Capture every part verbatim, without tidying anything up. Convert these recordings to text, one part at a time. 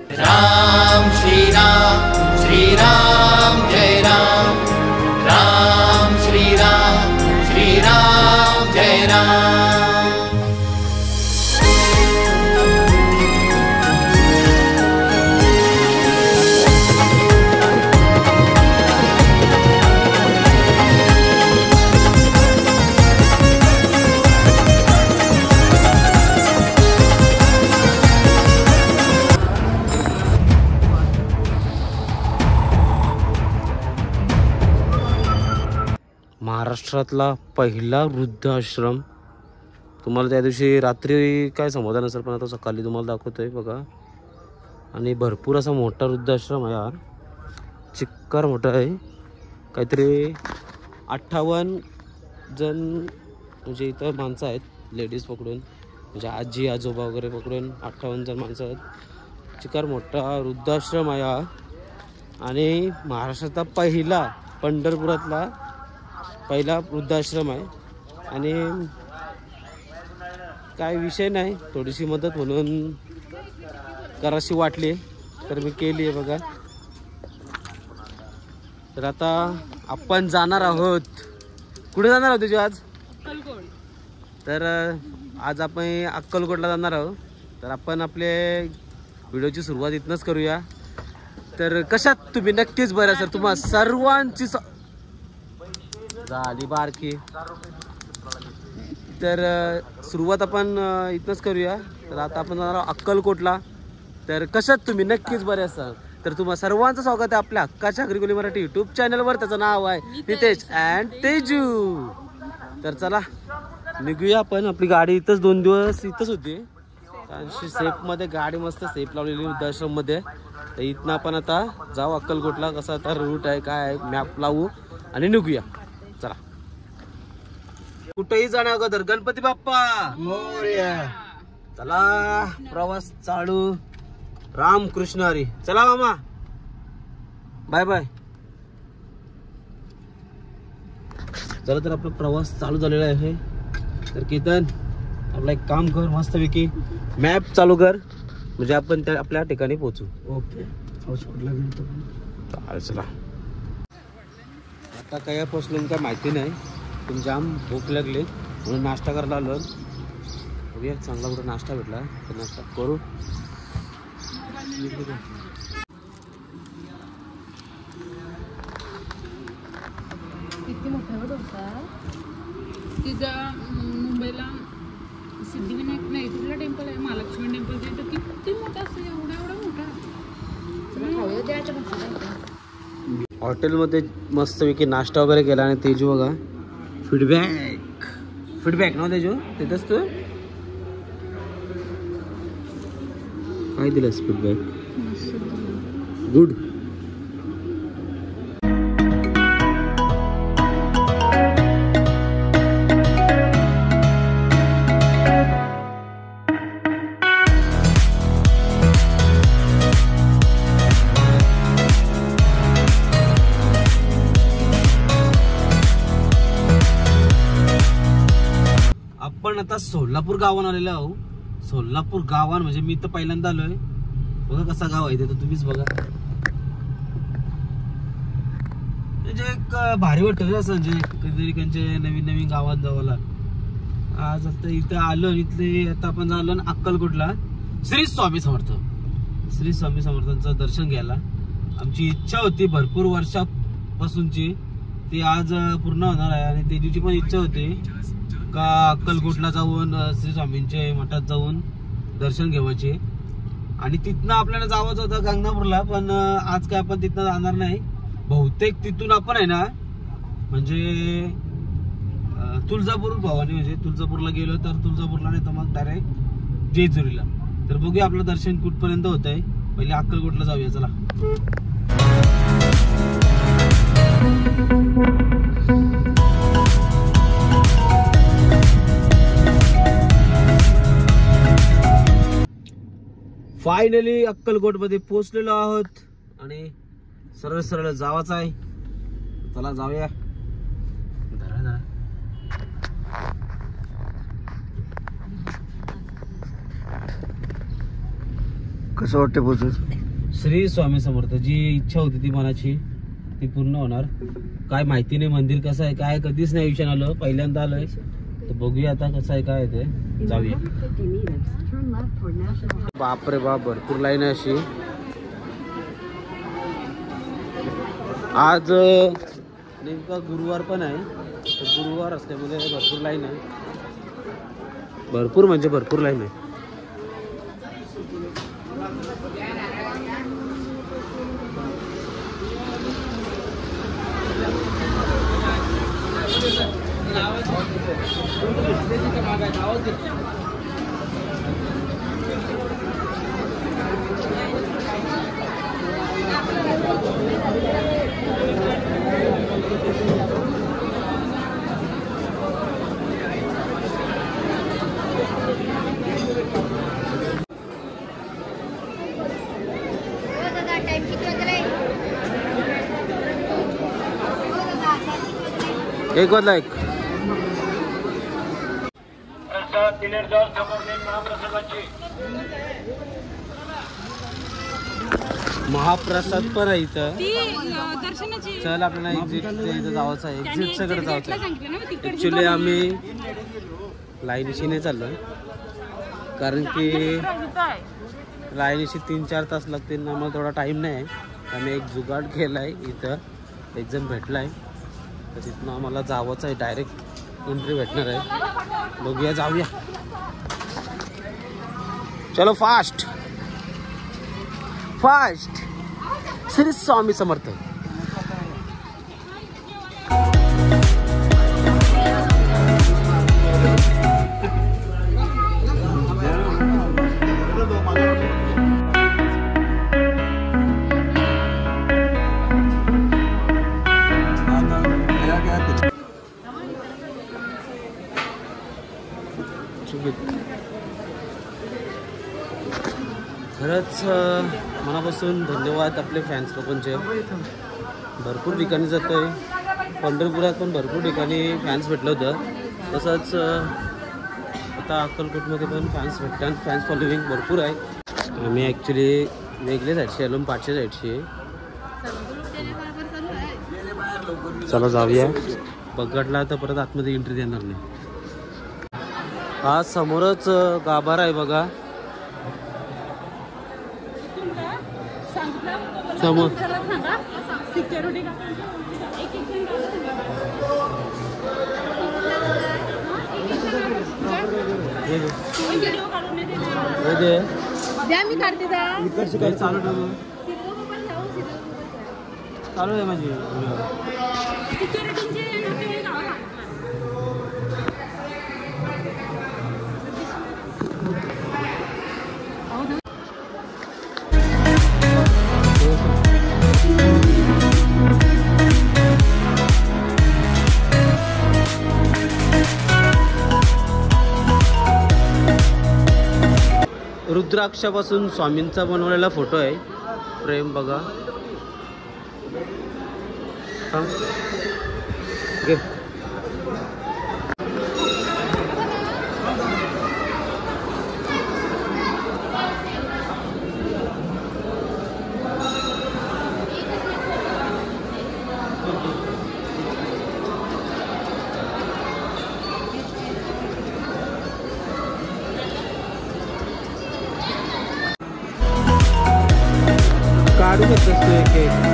राम श्रीराम श्रीराम जय राम राम श्रीराम श्रीराम जय राम। महाराष्ट्रातला पहिला वृद्धाश्रम तुम्हाला त्या दिवशी रात्री काय समाधान असेल पण आता सकाळी तुम्हाला दाखवतोय बघा। आणि भरपूर असा मोठा वृद्धाश्रम आहे यार, चिक्कार मोठा आहे, काहीतरी अठ्ठावन्न जण म्हणजे इथं माणसं आहेत लेडीज पकडून, म्हणजे आजी आजोबा वगैरे पकडून अठ्ठावन्न जण माणसं आहेत। चिक्कार मोठा वृद्धाश्रम आहे हा आणि महाराष्ट्रातला पहिला पंढरपुरातला पहिला वृद्धाश्रम आहे। आणि काय विषय नाही, थोडीशी मदत म्हणून कराशी वाटली तर मी केली आहे बघा। तर आता आपण जाणार आहोत, कुठे जाणार आहोत तुझी आज? तर आज आपण अक्कलकोटला जाणार आहोत। तर आपण आपले व्हिडिओची सुरुवात इथनंच करूया। तर कशात तुम्ही नक्कीच बरं सर, तुम्हा सर्वांची झाली बारकी, तर सुरुवात आपण इथनंच करूया। तर आता आपण जाणार आहोत अक्कलकोटला। तर कशात तुम्ही नक्कीच बरे असाल, तर तुम्हा सर्वांचं स्वागत आहे आपल्या हक्काच्या अग्रिकोली मराठी यूट्यूब चॅनलवर। त्याचं नाव आहे नितेश अँड तेजू। तर चला निघूया आपण, आपली गाडी इथंच दोन दिवस इथंच होती, सेफमध्ये गाडी मस्त सेफ लावलेली वृद्धाश्रममध्ये। तर इथनं आपण आता जाऊ अक्कलकोटला, कसा आता रूट आहे काय आहे मॅप लावू आणि निघूया। चला कुठेही जाण्या अगोदर गणपती बाप्पा मोरया। चला प्रवास चालू, राम कृष्ण हरी। चला मामा बाय बाय। चला तर आपला प्रवास चालू झालेला आहे। तर कीर्तन आपला एक काम कर, मस्तपैकी मॅप चालू कर म्हणजे आपण त्या आपल्या ठिकाणी पोहोचू। ओके चला आता काय पोचलो काय माहिती नाही, पण जाम भूक लागली म्हणून नाश्ता करायला आलो। बघूया चांगला कुठं नाश्ता भेटला तर नाश्ता करू। किती मोठा होता तिथं मुंबईला सिद्धिविनायक नाही कुठला टेम्पल आहे, महालक्ष्मी टेम्पल, तिथं किती मोठा असतो, एवढा एवढा मोठा। हॉटेलमध्ये मस्तपैकी नाश्ता वगैरे केला आणि तेजू बघा फीडबॅक फीडबॅक ना तेजू तिथंच तू काय दिलंस फीडबॅक? गुड। आपण आता सोलापूर गावान आलेलो आहो। सोलापूर गावान म्हणजे मी तर पहिल्यांदा आलोय बघा, कसा गाव आहे ते तर तुम्हीच बघा। म्हणजे एक भारी वाटतं असं, म्हणजे कधीतरी त्यांचे नवीन नवीन गावात जावाला। आज आता इथं आलो, इथले आता आपण आलो अक्कलकोटला श्री स्वामी समर्थ श्री स्वामी समर्थांचं दर्शन घ्यायला। आमची इच्छा होती भरपूर वर्षापासूनची, ती आज पूर्ण होणार आहे। आणि तेजूची पण इच्छा होती का अक्कलकोटला जाऊन श्री स्वामींचे मठात जाऊन दर्शन घ्यायचे आणि तिथनं आपल्याला जावंच होतं गाणगापूरला, पण आज काय आपण तिथनं जाणार नाही। बहुतेक तिथून आपण आहे ना म्हणजे तुळजापूर भवानी म्हणजे तुळजापूरला गेलो तर तुळजापूरला नाही तर मग डायरेक्ट जेजुरीला। तर बघूया आपलं दर्शन कुठपर्यंत होत आहे, पहिले अक्कलकोटला जाऊया चला। फायनली अक्कलकोट मध्ये पोहोचलेलो आहोत आणि सरळ सरळ जावाच आहे। चला जाऊया। धरा धरा कसं वाटतं पोचून? श्री स्वामी समर्थ, जी इच्छा होती ती मनाची ती पूर्ण होणार. काय माहिती नाही मंदिर कसं आहे काय, कधीच नाही विषय आलं, पहिल्यांदा आलोय तर बघूया आता कसं आहे काय ते, जाऊया. बापरे बाप, भरपूर लाईन आहे अशी. आज नेमका गुरुवार पण आहे, तर गुरुवार असल्यामुळे भरपूर लाईन आहे, भरपूर म्हणजे भरपूर लाईन आहे. एक वाजला एक. महाप्रसाद पण आहे इथं. चल आपल्याला एक्झिट इथं जायचं आहे, एक्झिट सगळं जायचं आहे. ऍक्च्युली आम्ही लाईनीशी नाही चाललोय, कारण की लाईनीशी तीन चार तास लागतील, आम्हाला थोडा टाइम नाही आहे. आम्ही एक जुगाड केलाय, इथं एक जण भेटलाय, तर तिथून आम्हाला जावंच आहे, डायरेक्ट एंट्री भेटणार आहे. बघूया, जाऊया. चलो फास्ट फास्ट. श्री स्वामी समर्थ. खरंच मनापासून धन्यवाद आपले फॅन्स लोकांचे. भरपूर ठिकाणी जातोय, पंढरपुरात पण भरपूर ठिकाणी फॅन्स भेटलं होतं, तसंच आता अक्कलकोटमध्ये पण फॅन्स भेटतात. फॅन्स फॉलोविंग भरपूर आहे. आम्ही ॲक्च्युली वेगळ्या साईडची आलो, पाचशे साईडची. चला जाऊया. पकडला तर परत आतमध्ये एंट्री देणार नाही. हा समोरच गाभारा आहे बघा, समोर. चालू ठेवू, चालू आहे माझी. रुद्राक्षापासून स्वामींचा बनवलेला फोटो आहे, फ्रेम बघा. हा घे. काढू शकतोस तू एक एक.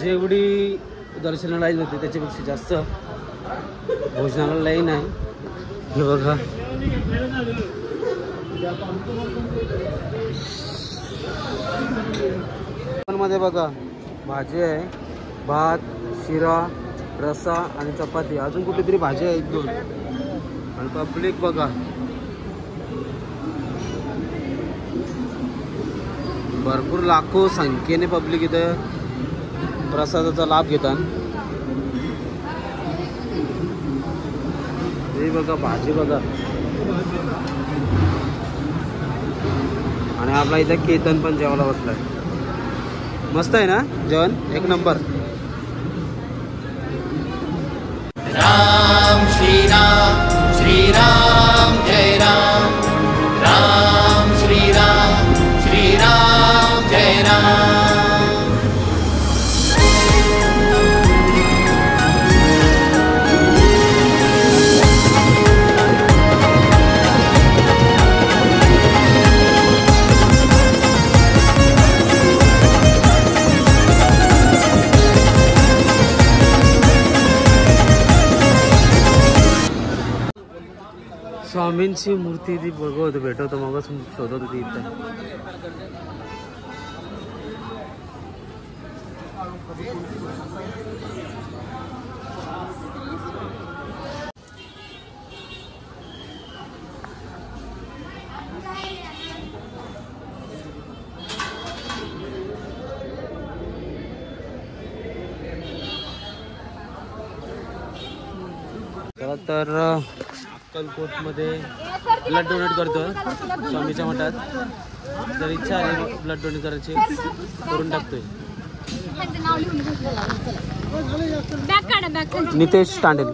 जेवढी दर्शनाला लाईन होती त्याच्यापेक्षा जास्त भोजनाला लाईन आहे. हे बघा मध्ये बघा भाजी आहे, भात, शिरा, रसा आणि चपाती, अजून कुठेतरी भाजी आहे एक दोन. आणि पब्लिक बघा भरपूर लाखो संख्येने पब्लिक इथे प्रसादाचा लाभ घेतात. हे बघा भाजी बघा. आणि आपला इथे केतन पण जेवायला बसलाय. मस्त आहे ना जेवण, एक नंबर. राम श्रीराम श्रीराम जय राम, राम श्रीराम श्रीराम जय राम. स्वामींची मूर्ती ती बघत भेटवतो मग शोधत होती इथं. चला तर अक्कलकोट मध्ये ब्लड डोनेट करतो स्वामीच्या मठात. जर इच्छा आहे ब्लड डोनेट करायची करून टाकतोय. नितेश तांडेल,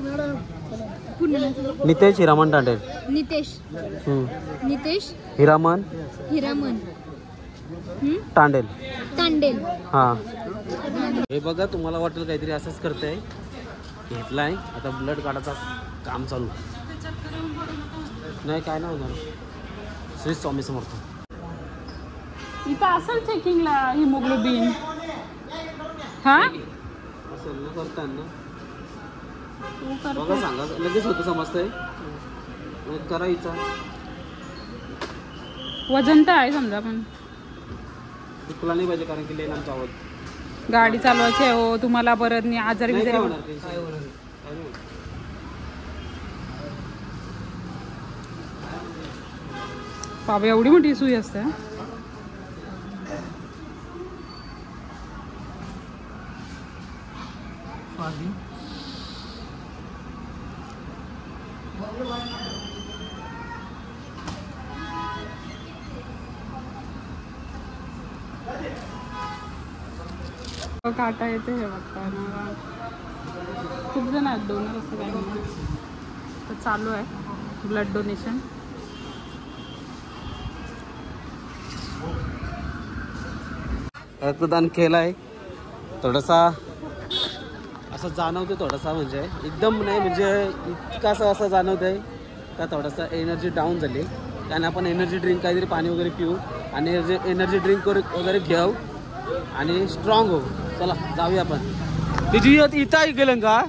नितेश हिरामन तांडेल. नितेश नितेश हिरामन हिरामन तांडेल तांडेल. हा हे बघा तुम्हाला वाटेल काहीतरी असंच करताय. घेतलाय आता ब्लड काढायचा काम चालू. नाही काय नाही होणार. श्री स्वामी समर्थ. इथं असेल चेकिंगला हिमोग्लोबिन. हा असं न करताना तू कर. बघा सांगा लगेच होतं समजतंय. करायचा वजन तर आहे समजा पण तुला नाही पाहिजे कारण की लेन आमचा आवाज. गाडी चालवायची आहे हो तुम्हाला. परत नाही आजारी नाही काय बिजारी. होणार काय होणार काय नाही. बाबा एवढी मोठी सुई असते. काटा येते हे बघता. खूप जण आहेत डोनर असं काही नाही. तर चालू आहे ब्लड डोनेशन. रक्तदान केलंय. थोडासा असं जाणवतं थोडासा म्हणजे एकदम नाही म्हणजे इतका असं असं जाणवत आहे का थोडासा एनर्जी डाऊन झाली. त्याने आपण एनर्जी ड्रिंक काहीतरी पाणी वगैरे पिऊ आणि एनर्जी ड्रिंक वगैरे घेऊ आणि स्ट्रॉंग होऊ. चला जाऊया आपण. तेजू इथं गेलं का?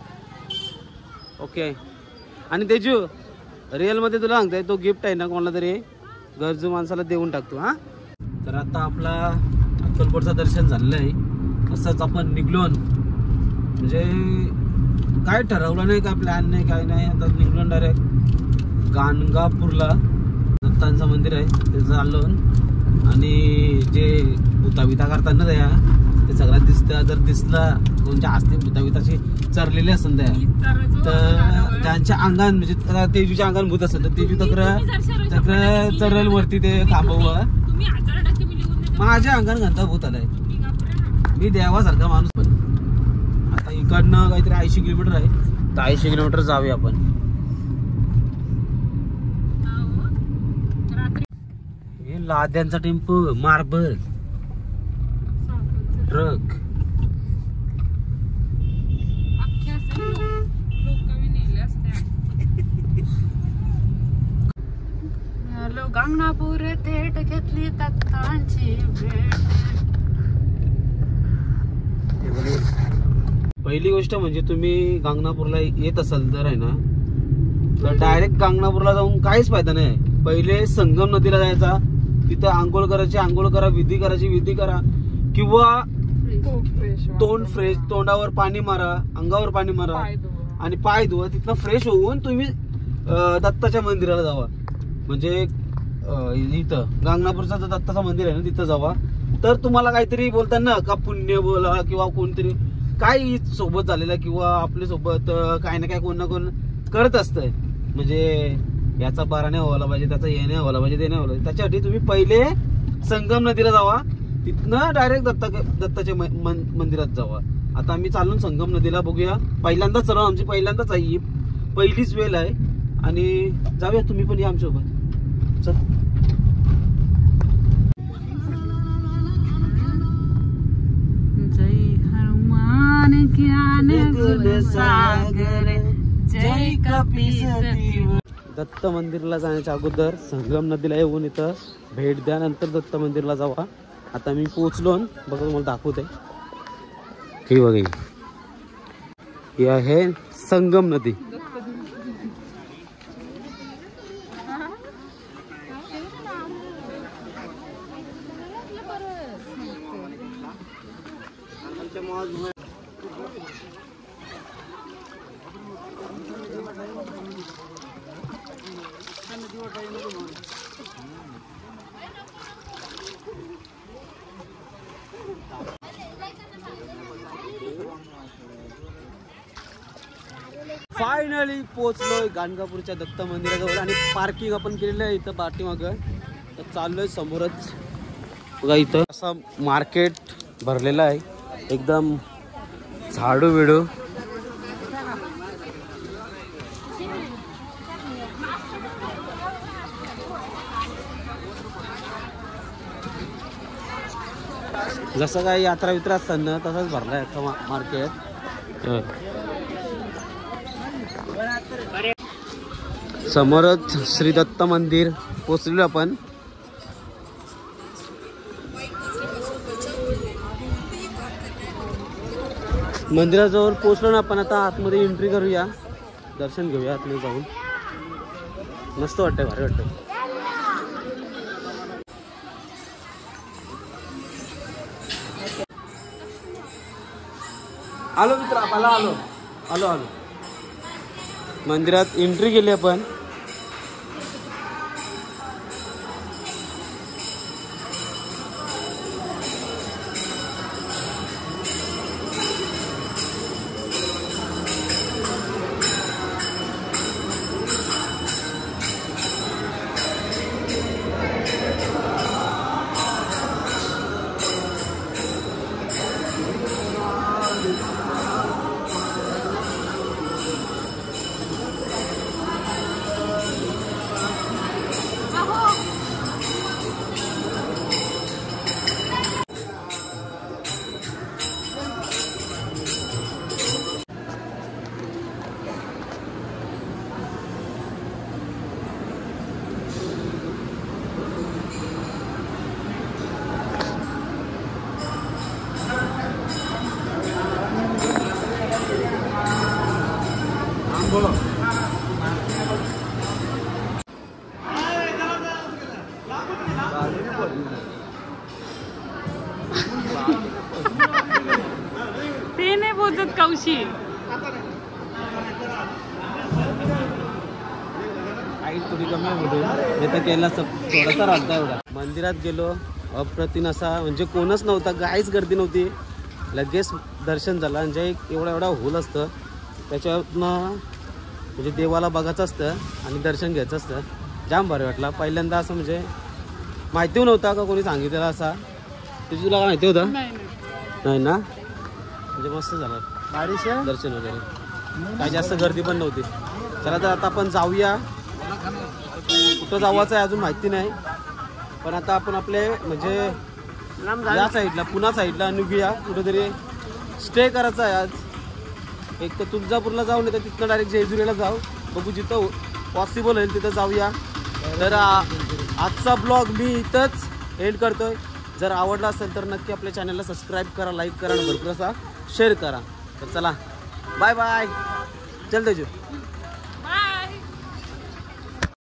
ओके. आणि तेजू रिअलमध्ये तुला सांगताय तो गिफ्ट आहे ना कोणाला तरी गरजू माणसाला देऊन टाकतो. हां तर आता आपला अक्कलकोटचं दर्शन झालेलं आहे. असंच आपण निघलोन म्हणजे काय ठरवलं नाही, काय प्लॅन नाही, काय नाही. आता निघलोन डायरेक्ट गाणगापूरला दत्तांचं मंदिर आहे ते चाललो. आणि जे भूताविता करतात ना त्या ते सगळं दिसतं. जर दिसला कोणत्या असते भूताविताची चरलेले असेल त्या तर त्यांच्या अंगान म्हणजे तेजूच्या अंगान भूत असेल तर तेजू तक्र तक्र चरल वरती ते खांबवं. माझ्या अंगान घंटा भूत आलाय. मी देवासारखा माणूस. पण आता इकडनं काहीतरी ऐंशी किलोमीटर आहे तर ऐंशी किलोमीटर जाऊया आपण. हे लाद्यांचा tempo, marble truck. Hello Ganagapur थेट घेतली दत्तांची भेट. पहिली गोष्ट म्हणजे तुम्ही गांगनापूरला येत असाल तर आहे ना, तर डायरेक्ट गांगनापूरला जाऊन काहीच फायदा नाही. पहिले संगम नदीला जायचा, तिथं आंघोळ करायची, आंघोळ करा, विधी करायची, विधी करा, किंवा तोंड फ्रेश, तोंडावर पाणी मारा, अंगावर पाणी मारा आणि पाय धुवा. तिथनं फ्रेश होऊन तुम्ही दत्ताच्या मंदिराला जावा. म्हणजे इथं गांगनापूरचा जो दत्ताचं मंदिर आहे ना, तिथं जावा. तर तुम्हाला काहीतरी बोलताना का पुण्य बोला किंवा कोणतरी काही सोबत झालेला किंवा आपल्या सोबत काही ना काय कोण ना कोण करत असतंय. म्हणजे याचा बारा नाही व्हायला पाहिजे, त्याचा हे नाही व्हायला पाहिजे, ते नाही व्हायला पाहिजे. त्याच्यासाठी तुम्ही पहिले संगम नदीला जावा, तिथनं डायरेक्ट दत्ता दत्ताच्या मंदिरात जावा. आता आम्ही चालून संगम नदीला बघूया. पहिल्यांदाच चालू, आमची पहिल्यांदाच आहे ही, पहिलीच वेळ आहे. आणि जाऊया, तुम्ही पण या आमच्यासोबत. चल. जय हनुमान ज्ञान सागर जय कपीसती. दत्त मंदिरला जाण्याच्या अगोदर संगम नदीला येऊन इथं भेट द्या, नंतर दत्त मंदिरला जावा. आता मी पोहोचलो, बघा तुम्हाला दाखवते. ही बघा, ही आहे संगम नदी. फायनली पोहोचलोय गाणगापूरच्या दत्त मंदिराजवळ आणि पार्किंग आपण केलेलं आहे इथं पाठीमागं. तर चाललोय समोरच. बघा इथं असं मार्केट भरलेलं आहे, एकदम झाडू बिडू. जसं काय यात्रा वित्रा असतात ना, तसंच भरलाय आता मार्केट. समोरच श्री दत्त मंदिर पोचलेलो आपण. मंदिराजवळ पोचलो ना आपण. आता आतमध्ये एंट्री करूया, दर्शन घेऊया आतमध्ये जाऊन. मस्त वाटतंय, भारी वाटतंय. आलो मित्र, आपल्याला आलो आलो आलो मंदिरात एंट्री केली आपण. ते नाही बोलत कौशी. आई थोडी कमी आहे, तर केला थोडासा राहता एवढा. मंदिरात गेलो, अप्रतिम असा, म्हणजे कोणच नव्हता, काहीच गर्दी नव्हती. लगेच दर्शन झालं. म्हणजे एवढा एवढा होल असतं, त्याच्यातनं म्हणजे देवाला बघायचं असतं आणि दर्शन घ्यायचं असतं. जाम भारी वाटला. पहिल्यांदा असं म्हणजे माहिती नव्हता का कोणी सांगितलेलं असा. तुझी तुला माहिती होतं नाही ना? म्हणजे मस्त झालं दर्शन वगैरे, काही जास्त गर्दी पण नव्हती. चला तर आता आपण जाऊया. कुठं जावायचं आहे अजून माहिती नाही, पण आता आपण आपले म्हणजे या साईडला, पुणा साईडला निघूया. कुठेतरी स्टे करायचा आहे आज. एक तर तुळजापूरला जाऊ, नाही तर तिथनं डायरेक्ट जेजुरीला जाऊ. बघू जिथं पॉसिबल होईल तिथं जाऊया. तर आजचा ब्लॉग मी इथंच एंड करतोय. जर आवडला असेल तर नक्की आपल्या चॅनलला सबस्क्राईब करा, लाईक करा आणि भरपूर असा शेअर करा. तर चला बाय बाय. चल तेजू.